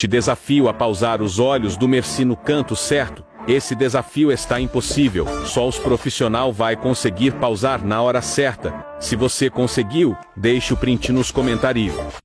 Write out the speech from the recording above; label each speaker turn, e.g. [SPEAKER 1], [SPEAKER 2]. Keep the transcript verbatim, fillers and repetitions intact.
[SPEAKER 1] Te desafio a pausar os olhos do Merci no canto certo. Esse desafio está impossível, só os profissionais vai conseguir pausar na hora certa. Se você conseguiu, deixe o print nos comentários.